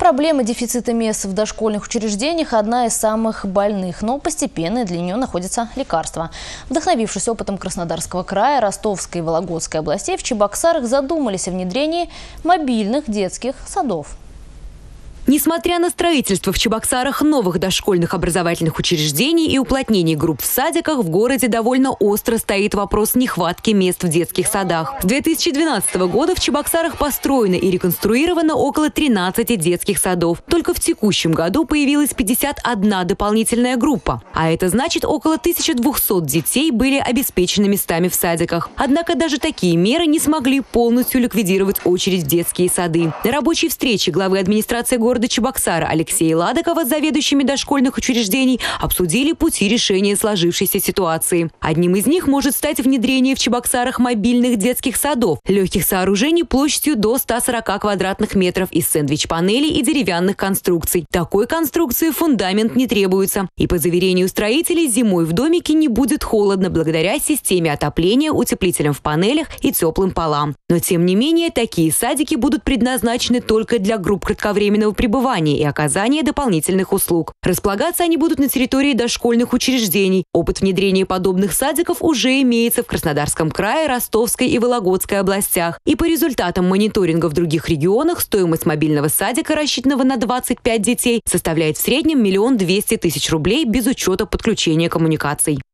Проблема дефицита мест в дошкольных учреждениях – одна из самых больных, но постепенно для нее находятся лекарства. Вдохновившись опытом Краснодарского края, Ростовской и Вологодской областей, в Чебоксарах задумались о внедрении мобильных детских садов. Несмотря на строительство в Чебоксарах новых дошкольных образовательных учреждений и уплотнение групп в садиках, в городе довольно остро стоит вопрос нехватки мест в детских садах. С 2012 года в Чебоксарах построено и реконструировано около 13 детских садов. Только в текущем году появилась 51 дополнительная группа. А это значит, около 1200 детей были обеспечены местами в садиках. Однако даже такие меры не смогли полностью ликвидировать очередь в детские сады. На рабочей встрече главы администрации города Чебоксара Алексея Ладокова с заведующими дошкольных учреждений обсудили пути решения сложившейся ситуации. Одним из них может стать внедрение в Чебоксарах мобильных детских садов, легких сооружений площадью до 140 квадратных метров из сэндвич-панелей и деревянных конструкций. Такой конструкции фундамент не требуется. И по заверению строителей, зимой в домике не будет холодно благодаря системе отопления, утеплителям в панелях и теплым полам. Но тем не менее, такие садики будут предназначены только для групп кратковременного пребывания и оказания дополнительных услуг. Располагаться они будут на территории дошкольных учреждений. Опыт внедрения подобных садиков уже имеется в Краснодарском крае, Ростовской и Вологодской областях. И по результатам мониторинга в других регионах стоимость мобильного садика, рассчитанного на 25 детей, составляет в среднем 1 200 000 рублей без учета подключения коммуникаций.